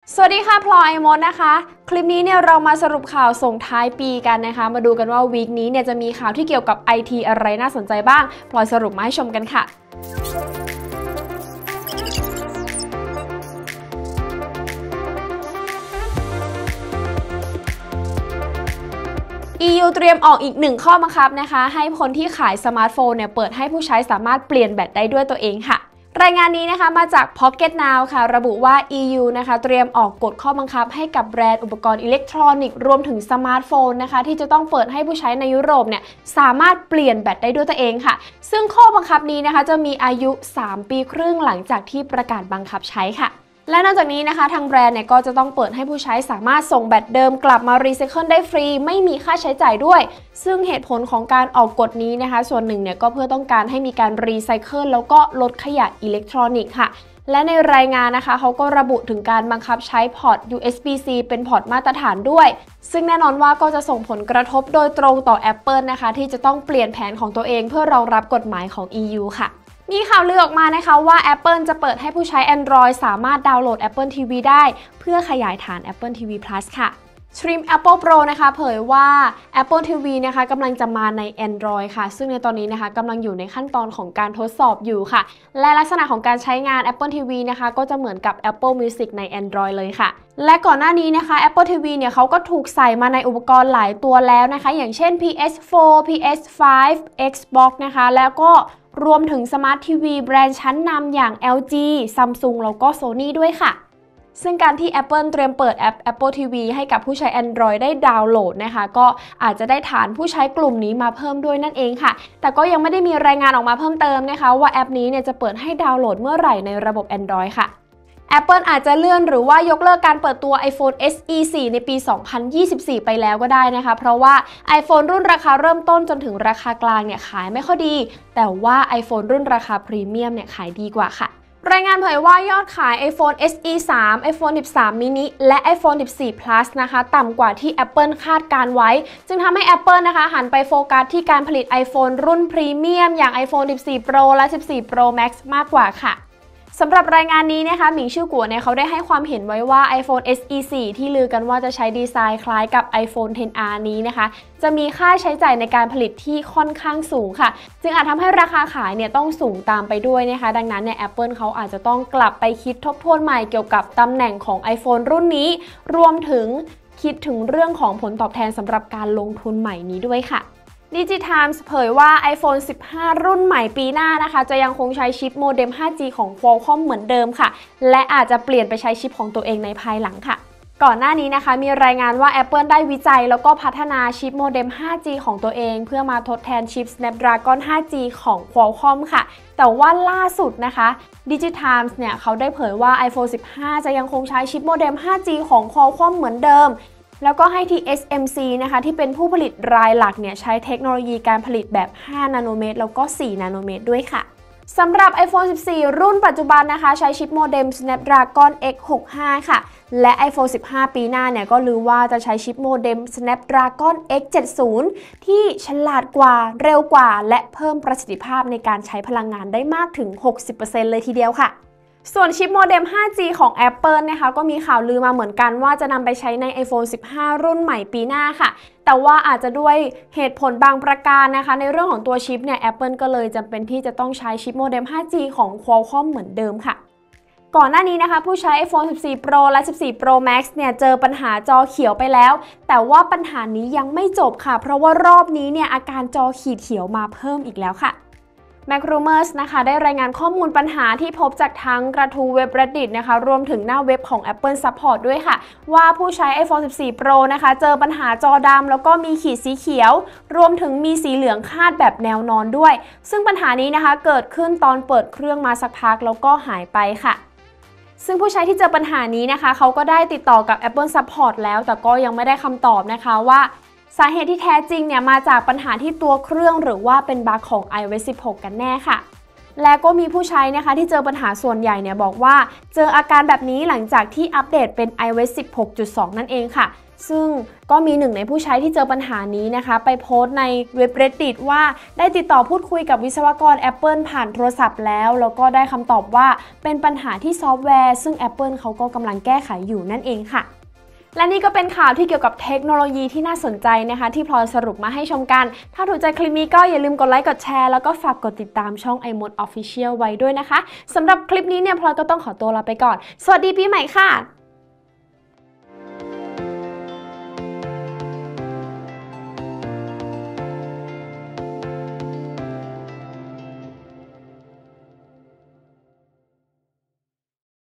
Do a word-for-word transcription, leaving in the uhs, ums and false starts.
สวัสดีค่ะพลอยมดนะคะคลิปนี้เนี่ยเรามาสรุปข่าวส่งท้ายปีกันนะคะมาดูกันว่าวีคนี้เนี่ยจะมีข่าวที่เกี่ยวกับ ไอ ที อะไรน่าสนใจบ้างพลอยสรุปมาให้ชมกันค่ะ อี ยู เตรียมออกอีกหนึ่งข้อบังคับนะคะให้คนที่ขายสมาร์ทโฟนเนี่ยเปิดให้ผู้ใช้สามารถเปลี่ยนแบตได้ด้วยตัวเองค่ะรายงานนี้นะคะมาจาก Pocket Now ค่ะระบุว่า อี ยู นะคะเตรียมออกกฎข้อบังคับให้กับแบรนด์อุปกรณ์อิเล็กทรอนิกส์รวมถึงสมาร์ทโฟนนะคะที่จะต้องเปิดให้ผู้ใช้ในยุโรปเนี่ยสามารถเปลี่ยนแบตได้ด้วยตัวเองค่ะซึ่งข้อบังคับนี้นะคะจะมีอายุสามปีครึ่งหลังจากที่ประกาศบังคับใช้ค่ะและนอกจากนี้นะคะทางแบรนด์เนี่ยก็จะต้องเปิดให้ผู้ใช้สามารถส่งแบตเดิมกลับมารีไซเคิลได้ฟรีไม่มีค่าใช้จ่ายด้วยซึ่งเหตุผลของการออกกฎนี้นะคะส่วนหนึ่งเนี่ยก็เพื่อต้องการให้มีการรีไซเคิลแล้วก็ลดขยะอิเล็กทรอนิกส์ค่ะและในรายงานนะคะเขาก็ระบุถึงการบังคับใช้พอร์ต ยู เอส บี ซี เป็นพอร์ตมาตรฐานด้วยซึ่งแน่นอนว่าก็จะส่งผลกระทบโดยตรงต่อ Apple นะคะที่จะต้องเปลี่ยนแผนของตัวเองเพื่อรองรับกฎหมายของ อี ยู ค่ะมีข่าวลือออกมานะคะว่า Apple จะเปิดให้ผู้ใช้ Android สามารถดาวน์โหลด Apple ที วี ได้เพื่อขยายฐาน Apple ที วี Plus ค่ะ Stream Apple Pro นะคะเผยว่า Apple ที วี นะคะกำลังจะมาใน Android ค่ะซึ่งในตอนนี้นะคะกำลังอยู่ในขั้นตอนของการทดสอบอยู่ค่ะและลักษณะของการใช้งาน Apple ที วี นะคะก็จะเหมือนกับ Apple Music ใน Android เลยค่ะและก่อนหน้านี้นะคะ Apple ที วี เนี่ยเขาก็ถูกใส่มาในอุปกรณ์หลายตัวแล้วนะคะอย่างเช่น พี เอส โฟร์ พี เอส ไฟว์ Xbox นะคะแล้วก็รวมถึงสมาร์ททีวีแบรนด์ชั้นนำอย่าง แอล จี Samsung แล้วก็ Sony ด้วยค่ะซึ่งการที่ Apple เตรียมเปิดแอป Apple ที วี ให้กับผู้ใช้ Android ได้ดาวน์โหลดนะคะก็อาจจะได้ฐานผู้ใช้กลุ่มนี้มาเพิ่มด้วยนั่นเองค่ะแต่ก็ยังไม่ได้มีรายงานออกมาเพิ่มเติมนะคะว่าแอปนี้เนี่ยจะเปิดให้ดาวน์โหลดเมื่อไหร่ในระบบ Android ค่ะ Apple อาจจะเลื่อนหรือว่ายกเลิกการเปิดตัว iPhone เอส อี โฟร์ ในปี สองพันยี่สิบสี่ ไปแล้วก็ได้นะคะเพราะว่า iPhone รุ่นราคาเริ่มต้นจนถึงราคากลางเนี่ยขายไม่ค่อยดีแต่ว่า iPhone รุ่นราคาพรีเมียมเนี่ยขายดีกว่าค่ะรายงานเผยว่ายอดขาย iPhone เอส อี ทรี iPhone สิบสาม mini และ iPhone สิบสี่ Plus นะคะต่ำกว่าที่ Apple คาดการไว้จึงทำให้ Apple นะคะหันไปโฟกัสที่การผลิต iPhone รุ่นพรีเมียมอย่าง iPhone สิบสี่ Pro และ สิบสี่ Pro Max มากกว่าค่ะสำหรับรายงานนี้นะคะหมิงชื่อกัวเนี่ยเขาได้ให้ความเห็นไว้ว่า iPhone เอส อี โฟร์ ที่ลือกันว่าจะใช้ดีไซน์คล้ายกับ iPhone เท็น อาร์ นี้นะคะจะมีค่าใช้จ่ายในการผลิตที่ค่อนข้างสูงค่ะจึงอาจทำให้ราคาขายเนี่ยต้องสูงตามไปด้วยนะคะดังนั้นเนี่ย Apple เขาอาจจะต้องกลับไปคิดทบทวนใหม่เกี่ยวกับตำแหน่งของ iPhone รุ่นนี้รวมถึงคิดถึงเรื่องของผลตอบแทนสำหรับการลงทุนใหม่นี้ด้วยค่ะDigitimes เผยว่า iPhone สิบห้า รุ่นใหม่ปีหน้านะคะจะยังคงใช้ชิปโมเด็ม ไฟว์จี ของ Qualcomm เหมือนเดิมค่ะและอาจจะเปลี่ยนไปใช้ชิปของตัวเองในภายหลังค่ะก่อนหน้านี้นะคะมีรายงานว่า Apple ได้วิจัยแล้วก็พัฒนาชิปโมเด็ม ไฟว์จี ของตัวเองเพื่อมาทดแทนชิป Snapdragon ไฟว์จี ของ Qualcomm ค่ะแต่ว่าล่าสุดนะคะ Digitimes เนี่ยเขาได้เผยว่า iPhone สิบห้า จะยังคงใช้ชิปโมเด็ม ไฟว์จี ของ Qualcomm เหมือนเดิมแล้วก็ให้ที่ เอส เอ็ม ซี นะคะที่เป็นผู้ผลิตรายหลักเนี่ยใช้เทคโนโลยีการผลิตแบบห้านาโนเมตรแล้วก็สี่นาโนเมตรด้วยค่ะสำหรับ iPhone สิบสี่ รุ่นปัจจุบันนะคะใช้ชิปโมเด็ม Snapdragon เอ็กซ์ หกสิบห้า ค่ะและ iPhone สิบห้า ปีหน้าเนี่ยก็ลือว่าจะใช้ชิปโมเด็ม Snapdragon เอ็กซ์ เจ็ดสิบ ที่ฉลาดกว่าเร็วกว่าและเพิ่มประสิทธิภาพในการใช้พลังงานได้มากถึง หกสิบเปอร์เซ็นต์ เลยทีเดียวค่ะส่วนชิปโมเด็ม ไฟว์จี ของ Apple นะคะก็มีข่าวลือมาเหมือนกันว่าจะนำไปใช้ใน iPhone สิบห้า รุ่นใหม่ปีหน้าค่ะแต่ว่าอาจจะด้วยเหตุผลบางประการนะคะในเรื่องของตัวชิปเนี่ย Apple ก็เลยจำเป็นที่จะต้องใช้ชิปโมเด็ม ไฟว์จี ของ Qualcomm เหมือนเดิมค่ะก่อนหน้านี้นะคะผู้ใช้ iPhone สิบสี่ Pro และ สิบสี่ Pro Max เนี่ยเจอปัญหาจอเขียวไปแล้วแต่ว่าปัญหานี้ยังไม่จบค่ะเพราะว่ารอบนี้เนี่ยอาการจอขีดเขียวมาเพิ่มอีกแล้วค่ะMacRumors นะคะได้รายงานข้อมูลปัญหาที่พบจากทั้งกระทู้เว็บ Reddit นะคะรวมถึงหน้าเว็บของ Apple Support ด้วยค่ะว่าผู้ใช้ iPhone สิบสี่ Pro นะคะเจอปัญหาจอดำแล้วก็มีขีดสีเขียวรวมถึงมีสีเหลืองคาดแบบแนวนอนด้วยซึ่งปัญหานี้นะคะเกิดขึ้นตอนเปิดเครื่องมาสักพักแล้วก็หายไปค่ะซึ่งผู้ใช้ที่เจอปัญหานี้นะคะเขาก็ได้ติดต่อกับ Apple Support แล้วแต่ก็ยังไม่ได้คำตอบนะคะว่าสาเหตุที่แท้จริงเนี่ยมาจากปัญหาที่ตัวเครื่องหรือว่าเป็นบั๊กของ ไอ โอ เอส สิบหก กันแน่ค่ะและก็มีผู้ใช้นะคะที่เจอปัญหาส่วนใหญ่เนี่ยบอกว่าเจออาการแบบนี้หลังจากที่อัปเดตเป็น ไอ โอ เอส สิบหกจุดสอง นั่นเองค่ะซึ่งก็มีหนึ่งในผู้ใช้ที่เจอปัญหานี้นะคะไปโพสต์ในเว็บ Reddit ว่าได้ติดต่อพูดคุยกับวิศวกร Apple ผ่านโทรศัพท์แล้วแล้วก็ได้คำตอบว่าเป็นปัญหาที่ซอฟต์แวร์ซึ่ง Apple เขาก็กำลังแก้ไขอยู่นั่นเองค่ะและนี่ก็เป็นข่าวที่เกี่ยวกับเทคโนโลยีที่น่าสนใจนะคะที่พลอยสรุปมาให้ชมกันถ้าถูกใจคลิปนี้ก็อย่าลืมกดไลค์กดแชร์แล้วก็ฝากกดติดตามช่อง iMode Official ไว้ด้วยนะคะสำหรับคลิปนี้เนี่ยพลอยก็ต้องขอตัวลาไปก่อนสวัสดีปีใหม่ค่ะ